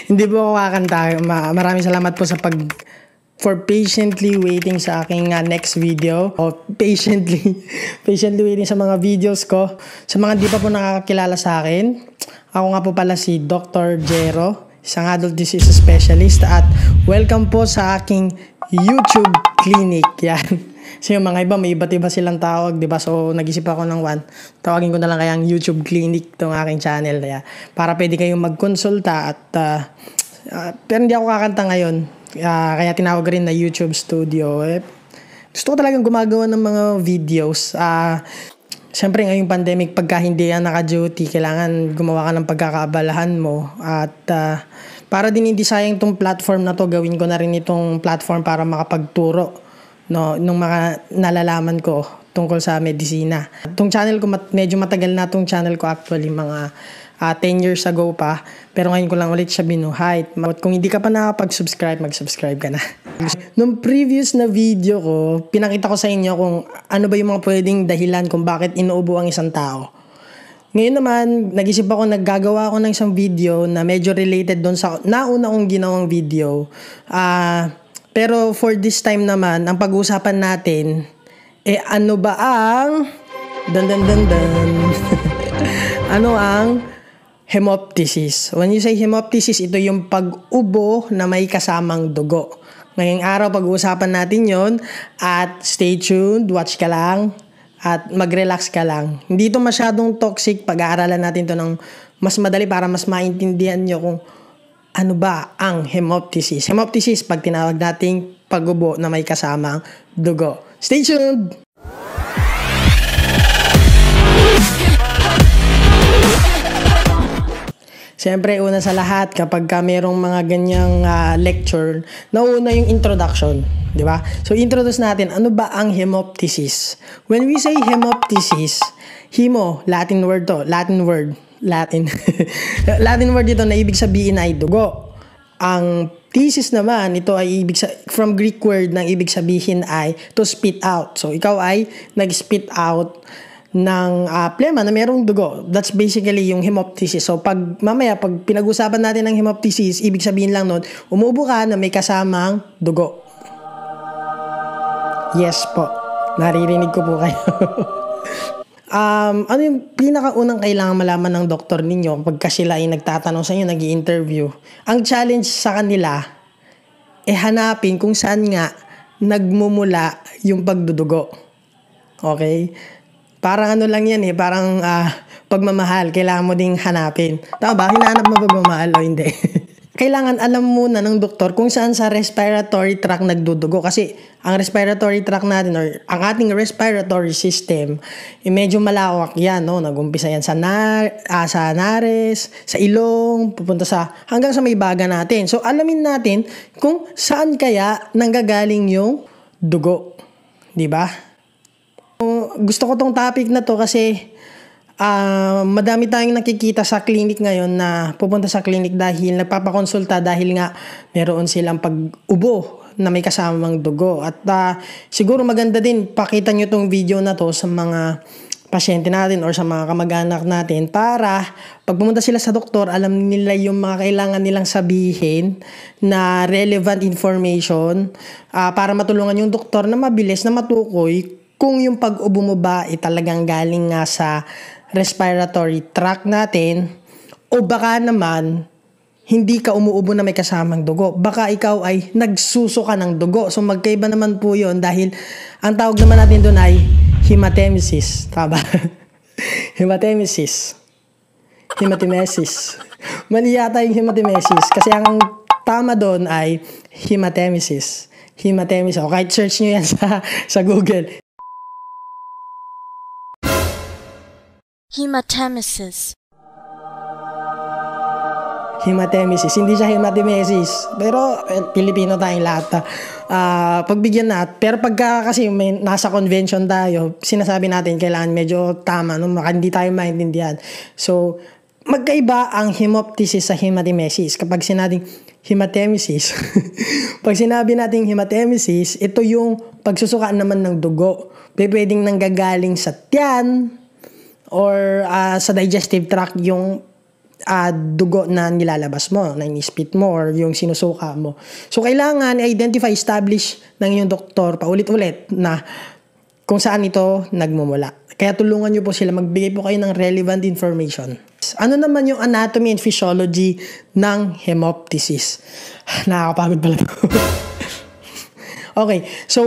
Hindi po ako kakanta. Maraming salamat po sa for patiently waiting sa aking next video. O patiently waiting sa mga videos ko. Sa mga di pa po nakakakilala sa akin, ako nga po pala si Dr. JERO, isang adult disease specialist, at welcome po sa aking YouTube clinic. Yan. So yung mga iba, may iba't iba silang tawag, di ba? So nag-isip ako ng tawagin ko na lang kayang YouTube clinic itong aking channel. Para pwede kayong magkonsulta at pero hindi ako kakanta ngayon. Kaya tinawag rin na YouTube studio. Gusto ko talagang gumagawa ng mga videos. Siyempre ngayong pandemic, pagka hindi yan naka-duty, kailangan gumawa ka ng pagkakaabalahan mo. At para din hindi sayang itong platform na to, gawin ko na rin itong platform para makapagturo nung mga nalalaman ko tungkol sa medisina. Itong channel ko, medyo matagal na itong channel ko actually, mga 10 years ago pa. Pero ngayon ko lang ulit siya binuhay. Kung hindi ka pa nakapag-subscribe, mag-subscribe ka na. Nung previous na video ko, pinakita ko sa inyo kung ano ba yung mga pwedeng dahilan kung bakit inuubo ang isang tao. Ngayon naman, nag-isip ako, naggagawa ako ng isang video na medyo related doon sa nauna kong ginawang video. Pero for this time naman, ang pag-uusapan natin, ano ba ang ano ang hemoptysis? When you say hemoptysis, ito yung pag-ubo na may kasamang dugo. Ngayong araw, pag-uusapan natin yon, at stay tuned, watch ka lang, at mag-relax ka lang. Hindi ito masyadong toxic, pag-aaralan natin ito ng mas madali para mas maintindihan nyo kung ano ba ang hemoptysis. Hemoptysis, pag tinawag nating pag-ubo na may kasamang dugo. Stay tuned! Siyempre, una sa lahat, kapag merong mga ganyang lecture, nauna yung introduction, di ba? So, introduce natin, ano ba ang hemoptysis? When we say hemoptysis, hemo, Latin word to, Latin word dito na ibig sabihin ay dugo. Ang thesis naman, ito ay from Greek word na ibig sabihin ay to spit out. So, ikaw ay nag-spit out ng plema na merong dugo. That's basically yung hemoptysis. So, pag pinag-usapan natin ng hemoptysis, ibig sabihin lang nun, umuubo ka na may kasamang dugo. Yes po. Naririnig ko po kayo. Ano yung pinakaunang kailangan malaman ng doktor ninyo pagka sila ay nagtatanong sa inyo, nag-i-interview? Ang challenge sa kanila, hanapin kung saan nga nagmumula yung pagdudugo. Okay? Parang ano lang yan parang pagmamahal, kailangan mo ding hanapin. Tama ba? Hinahanap mo pagmamahal o hindi? Kailangan alam muna ng doktor kung saan sa respiratory tract nagdudugo. Kasi ang respiratory tract natin or ang ating respiratory system, medyo malawak yan. Nag-umpisa yan sa nares, sa ilong, pupunta hanggang sa may baga natin. So alamin natin kung saan kaya nanggagaling yung dugo. Diba? Gusto ko tong topic na to kasi madami tayong nakikita sa clinic ngayon na pupunta sa clinic dahil nagpapakonsulta dahil nga meron silang pag-ubo na may kasamang dugo. At siguro maganda din pakita nyo tong video na to sa mga pasyente natin or sa mga kamag-anak natin para pag pumunta sila sa doktor, alam nila yung mga kailangan nilang sabihin na relevant information para matulungan yung doktor na mabilis na matukoy kung yung pag-ubo mo ba talagang galing nga sa respiratory tract natin o baka naman hindi ka umuubo na may kasamang dugo. Baka ikaw ay nagsusuka ng dugo. So magkaiba naman po yun dahil ang tawag naman natin doon ay hematemesis. Tama? Hematemesis. Mali yata yung hematemesis kasi ang tama doon ay hematemesis. O kahit search nyo yan sa Google. Hemoptysis. Hindi siya hematemesis. Pero Filipino tayong lahat. Pagbigyan natin. Pero pagka kasi nasa convention tayo, sinasabi natin kailangan medyo tama. Hindi tayo maintindihan. So, magkaiba ang hemoptysis sa hematemesis. Kapag sinabing hematemesis, pag sinabi natin hematemesis, ito yung pagsusuka naman ng dugo. Pwedeng nanggagaling sa tiyan, or sa digestive tract yung dugo na nilalabas mo, na inispit mo, or yung sinusuka mo. So, kailangan identify, establish ng iyong doktor paulit-ulit na kung saan ito nagmumula. Kaya tulungan nyo po sila, magbigay po kayo ng relevant information. Ano naman yung anatomy and physiology ng hemoptysis? Nakakapagod pala ito. Okay, so,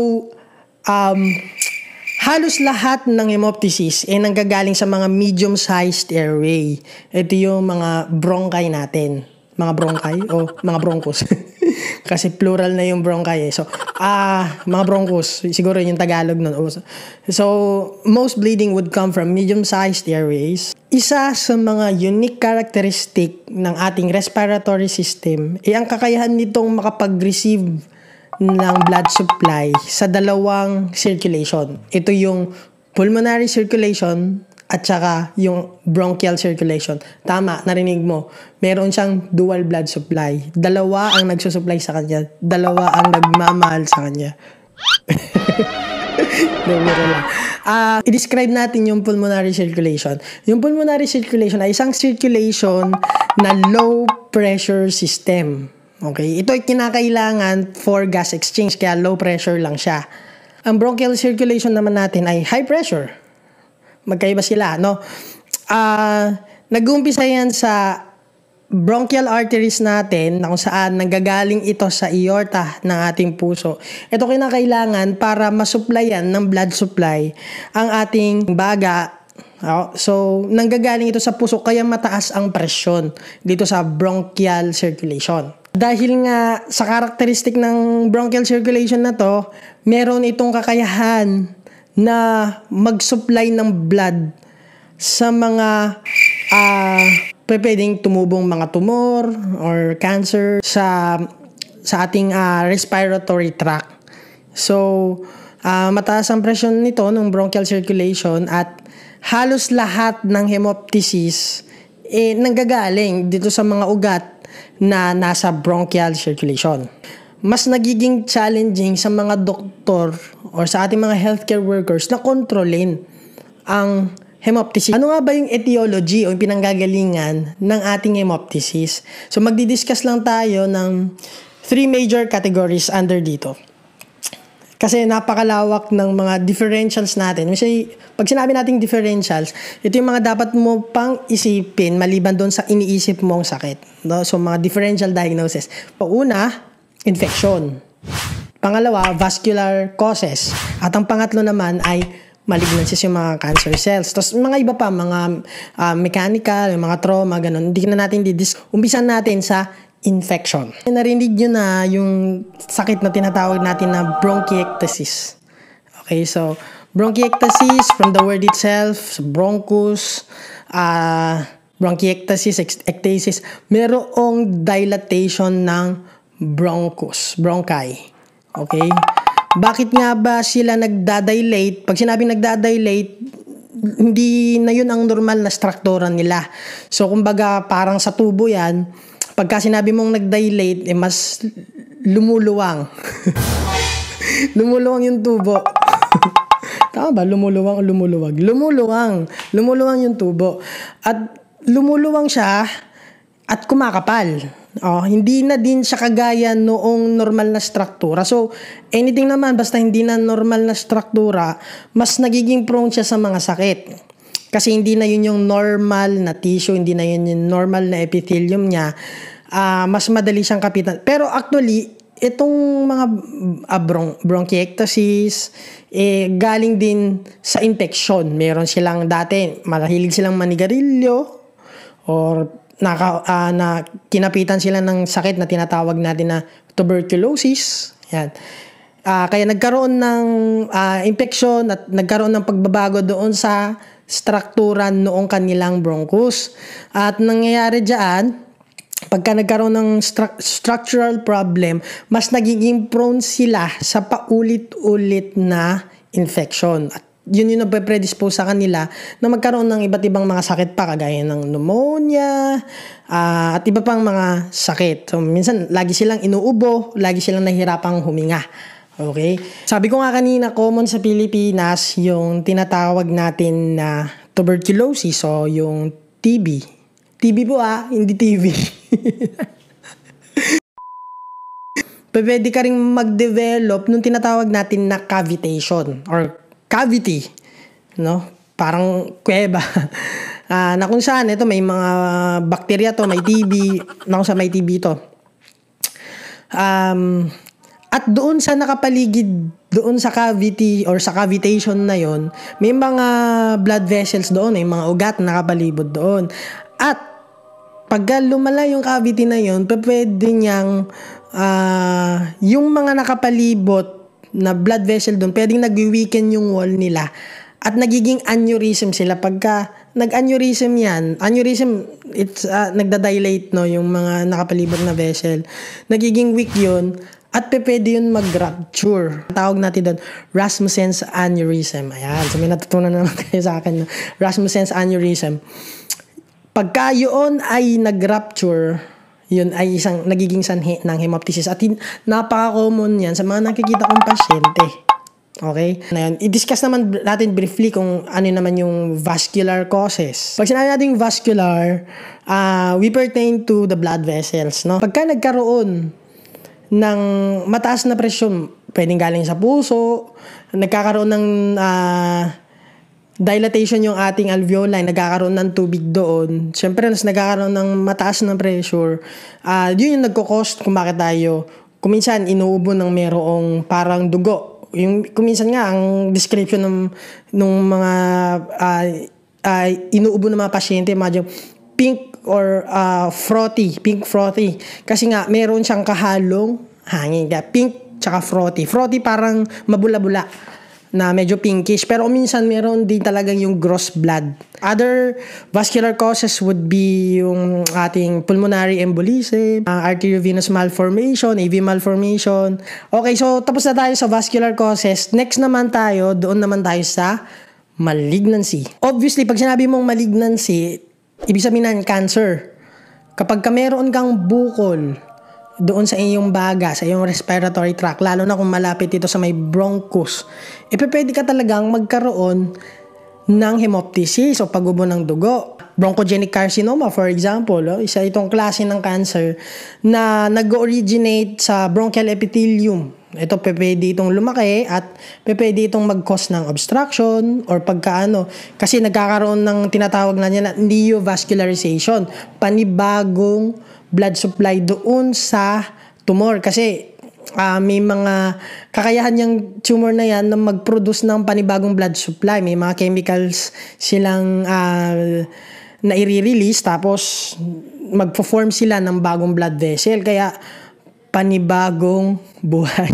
halos lahat ng hemoptysis ay nanggagaling sa mga medium-sized airway. Ito yung mga bronchi natin. Mga bronchi o mga bronchus. Kasi plural na yung bronchi eh. So, mga bronchus. Siguro yung Tagalog nun. So, most bleeding would come from medium-sized airways. Isa sa mga unique characteristic ng ating respiratory system ay ang kakayahan nitong makapag-receive ng blood supply sa dalawang circulation. Ito yung pulmonary circulation at saka yung bronchial circulation. Tama, narinig mo. Meron siyang dual blood supply. Dalawa ang nagsusupply sa kanya. Dalawa ang nagmamahal sa kanya. I-describe natin yung pulmonary circulation. Yung pulmonary circulation ay isang circulation na low pressure system. Okay, ito ay kinakailangan for gas exchange, kaya low pressure lang siya. Ang bronchial circulation naman natin ay high pressure. Magkaiba sila, no? Nag-uumpisa yan sa bronchial arteries natin, na kung saan nanggagaling ito sa aorta ng ating puso. Ito kinakailangan para masupplyan ng blood supply ang ating baga. So, nanggagaling ito sa puso, kaya mataas ang presyon dito sa bronchial circulation. Dahil nga sa karakteristik ng bronchial circulation na to, meron itong kakayahan na mag-supply ng blood sa mga pwedeng tumubong mga tumor or cancer sa ating respiratory tract. So, mataas ang presyon nito ng bronchial circulation at halos lahat ng hemoptysis nanggagaling dito sa mga ugat na nasa bronchial circulation. Mas nagiging challenging sa mga doktor or sa ating mga healthcare workers na kontrolin ang hemoptysis. Ano nga ba yung etiology o yung pinanggagalingan ng ating hemoptysis? So magdi-discuss lang tayo ng 3 major categories under dito. Kasi napakalawak ng mga differentials natin. Kasi pag sinabi nating differentials, ito yung mga dapat mo pang isipin maliban doon sa iniisip mong sakit. No? So mga differential diagnosis. Pauna, infection. Pangalawa, vascular causes. At ang pangatlo naman ay malignancies, yung mga cancer cells. Tapos mga iba pa, mga mechanical, mga trauma, ganun. Hindi na natin umpisan natin sa infection. Narinig nyo na yung sakit na tinatawag natin na bronchiectasis. Okay, so bronchiectasis from the word itself, bronchus, bronchiectasis, ectasis, merong dilatation ng bronchi. Okay? Bakit nga ba sila nagdadilate? Pag sinabing nagdadilate, hindi na yun ang normal na struktura nila. So, kumbaga, parang sa tubo yan, pagka sinabi mong nag-dilate, mas lumuluwang. Lumuluwang yung tubo. Tama ba? Lumuluwang o lumuluwag? Lumuluwang. Lumuluwang yung tubo. At lumuluwang siya at kumakapal. Hindi na din siya kagaya noong normal na struktura. So, anything naman, basta hindi na normal na struktura, mas nagiging prone siya sa mga sakit. Kasi hindi na yun yung normal na tissue, hindi na yun yung normal na epithelium niya. Mas madali siyang kapitan. Pero actually, itong mga bronchiectasis, galing din sa infection. Meron silang dati, mahilig silang manigarilyo or na kinapitan sila ng sakit na tinatawag natin na tuberculosis. Yan. Kaya nagkaroon ng infection at nagkaroon ng pagbabago doon sa struktura noong kanilang bronchus. At nangyayari dyan, pagka nagkaroon ng structural problem, mas nagiging prone sila sa paulit-ulit na infection. At yun yung nagpe-predispose sa kanila na magkaroon ng iba't ibang mga sakit pa, kagaya ng pneumonia, at iba pang mga sakit. So, minsan, lagi silang inuubo, lagi silang nahihirapang huminga. Okay? Sabi ko nga kanina, common sa Pilipinas yung tinatawag natin na tuberculosis o yung TB. TB po hindi TV. Pwede ka rin mag-develop nung tinatawag natin na cavitation or cavity, no? Parang kuweba. Na kung saan ito may mga bakterya to, may TB, na kung saan may TB to. At doon sa nakapaligid, doon sa cavity or sa cavitation na yon, may mga blood vessels doon, may mga ugat na nakapalibot doon. At pagka lumala yung cavity na yon, pwede niyang yung mga nakapalibot na blood vessel doon, pwedeng nag-weaken yung wall nila at nagiging aneurysm sila. Pagka nag-aneurysm yan, aneurysm, it's nagda-dilate, no, yung mga nakapalibot na vessel. Nagiging weak yun at pwede yun mag-rupture. Tawag natin doon, Rasmussen's aneurysm. Ayan, so may natutunan naman kayo sa akin. Rasmussen's aneurysm. Pagka yun ay nag-rupture, yun ay isang nagiging sanhi ng hemoptysis. At napaka-common yan sa mga nakikita kong pasyente. Okay? Ngayon, i-discuss naman natin briefly kung ano naman yung vascular causes. Pag sinabi natin vascular, we pertain to the blood vessels. No? Pagka nagkaroon ng mataas na presyon, pwedeng galing sa puso, nagkakaroon ng dilatation yung ating alveoli, nagkakaroon ng tubig doon. Siyempre, nas nagkakaroon ng mataas na pressure, yun yung nagko-cause kung bakit tayo, kuminsan, inuubo ng merong parang dugo. Yung, kuminsan nga, ang description ng mga inuubo ng mga pasyente, medyo pink or pink frothy. Kasi nga, meron siyang kahalong hangin. Pink tsaka frothy. Frothy parang mabula-bula na medyo pinkish. Pero minsan meron din talagang yung gross blood. Other vascular causes would be yung ating pulmonary embolism, arteriovenous malformation, AV malformation. Okay, so tapos na tayo sa vascular causes. Next naman tayo, doon naman tayo sa malignancy. Obviously, pag sinabi mong malignancy, ibig sabihin na cancer. Kapag meron kang bukol doon sa iyong baga, sa iyong respiratory tract, lalo na kung malapit ito sa may bronchus, pwede ka talagang magkaroon ng hemoptysis o pag-ubo ng dugo. Bronchogenic carcinoma, for example, isa itong klase ng cancer na nag-originate sa bronchial epithelium. Ito pwede itong lumaki at pwede itong mag-cause ng obstruction or pagkaano. Kasi nagkakaroon ng tinatawag na niya na neovascularization, panibagong blood supply doon sa tumor. Kasi may mga kakayahan yung tumor na yan na mag-produce ng panibagong blood supply. May mga chemicals silang na i-release tapos magpo-form sila ng bagong blood vessel. Kaya panibagong buhay.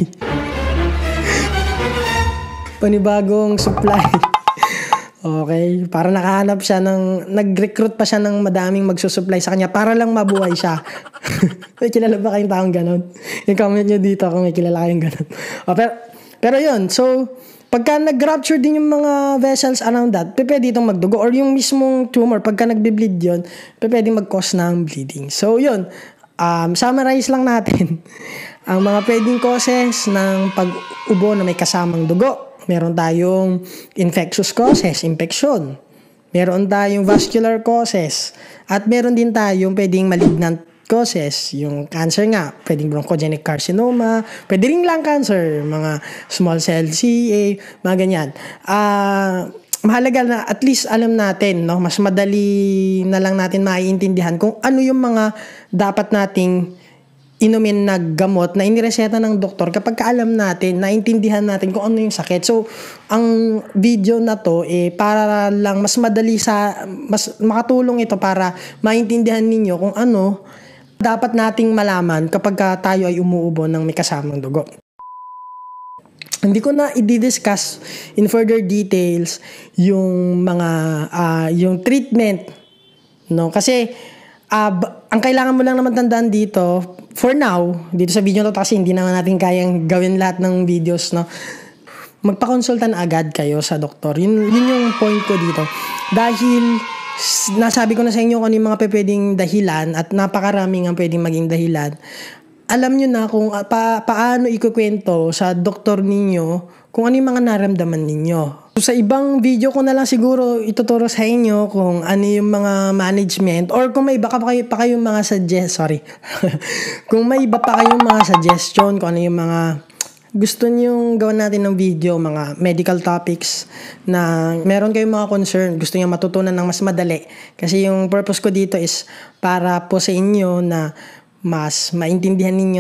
Panibagong supply. Okay, para nakahanap siya nag-recruit pa siya ng madaming magsusupply sa kanya para lang mabuhay siya. May kilala ba kayong taong ganon? I-comment nyo dito kung may kilala kayong ganon. Pero yun, so pagka nag-rupture din yung mga vessels around that, pwede itong magdugo. Or yung mismong tumor, pagka nagbe-bleed yun, pwede mag-cause ng bleeding. So yun, summarize lang natin ang mga pwedeng causes ng pag-ubo na may kasamang dugo. Meron tayong infectious causes, infection. Meron tayong vascular causes. At meron din tayong pwedeng malignant causes. Yung cancer nga, pwedeng bronchogenic carcinoma, pwede rin lung cancer, mga small cell CA, mga ganyan. Mahalaga na at least alam natin, no? Mas madali na lang natin maiintindihan kung ano yung mga dapat nating inumin na gamot na inireseta ng doktor kapag kaalam natin, naintindihan natin kung ano yung sakit. So, ang video na to, para lang mas madali mas makatulong ito para maintindihan ninyo kung ano dapat nating malaman kapag tayo ay umuubo ng may kasamang dugo. Hindi ko na i-discuss in further details yung mga yung treatment, no? Kasi ang kailangan mo lang naman tandaan dito, for now, dito sa video na to, kasi hindi naman natin kayang gawin lahat ng videos, no? Magpa-consultan agad kayo sa doktor. Yun yung point ko dito. Dahil nasabi ko na sa inyo kung ano yung mga pwedeng dahilan at napakaraming ang pwedeng maging dahilan. Alam nyo na kung paano ikukwento sa doktor ninyo kung ano yung mga naramdaman ninyo. Sa ibang video ko na lang siguro ituturo sa inyo kung ano yung mga management or kung may iba pa kayong mga kung may iba pa kayong mga suggestion, kung ano yung mga gusto niyong gawin natin ng video, mga medical topics na meron kayong mga concern, gusto niyo matutunan ng mas madali. Kasi yung purpose ko dito is para po sa inyo na mas maintindihan ninyo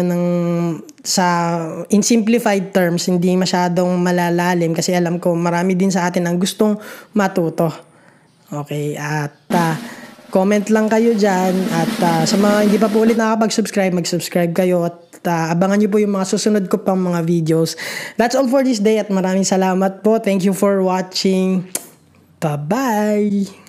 in simplified terms, hindi masyadong malalalim kasi alam ko marami din sa atin ang gustong matuto. Okay, at comment lang kayo dyan at sa mga hindi pa po ulit nakakapag-subscribe, mag-subscribe kayo at abangan nyo po yung mga susunod ko pang mga videos. That's all for this day at maraming salamat po. Thank you for watching. Bye-bye!